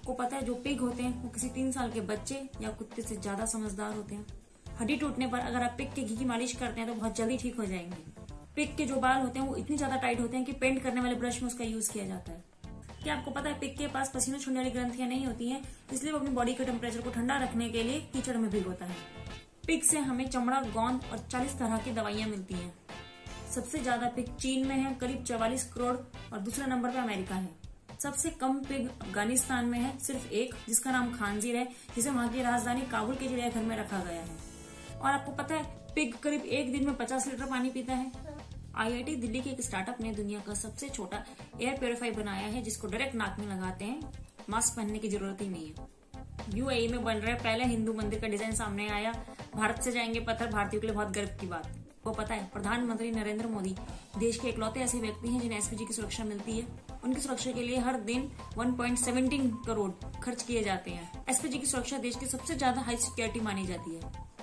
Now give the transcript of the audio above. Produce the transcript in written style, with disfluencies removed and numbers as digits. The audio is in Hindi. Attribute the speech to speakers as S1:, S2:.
S1: आपको पता है जो पिग होते हैं वो किसी 3 साल के बच्चे या कुत्ते से ज्यादा समझदार होते हैं। हड्डी टूटने पर अगर आप पिग के घी की मालिश करते हैं तो बहुत जल्दी ठीक हो जाएंगे। पिग के जो बाल होते हैं वो इतनी ज्यादा टाइट होते हैं कि पेंट करने वाले ब्रश में उसका यूज किया जाता है। क्या आपको पता है पिग के पास पसीना छोड़ने वाली ग्रंथियां नहीं होती हैं, इसलिए वो अपनी बॉडी के टेम्परेचर को ठंडा रखने के लिए कीचड़ में भिगोता है। पिग से हमें चमड़ा, गोंद और 40 तरह की दवाइयां मिलती हैं। सबसे ज्यादा पिग चीन में है, करीब 44 करोड़, और दूसरे नंबर पे अमेरिका है। सबसे कम पिग अफगानिस्तान में है, सिर्फ एक, जिसका नाम खानजीर है, जिसे वहां की राजधानी काबुल के चिड़ियाघर में रखा गया है। और आपको पता है पिग करीब एक दिन में 50 लीटर पानी पीता है। IIT दिल्ली के एक स्टार्टअप ने दुनिया का सबसे छोटा एयर प्योरीफायर बनाया है, जिसको डायरेक्ट नाक में लगाते हैं, मास्क पहनने की जरूरत ही नहीं है। UAE में बन रहे पहले हिंदू मंदिर का डिजाइन सामने आया। भारत से जाएंगे पत्थर, भारतीयों के लिए बहुत गर्व की बात। वो पता है प्रधानमंत्री नरेंद्र मोदी देश के इकलौते ऐसे व्यक्ति हैं जिन्हें SPG की सुरक्षा मिलती है। उनकी सुरक्षा के लिए हर दिन 1.17 करोड़ खर्च किए जाते हैं। SPG की सुरक्षा देश की सबसे ज्यादा हाई सिक्योरिटी मानी जाती है।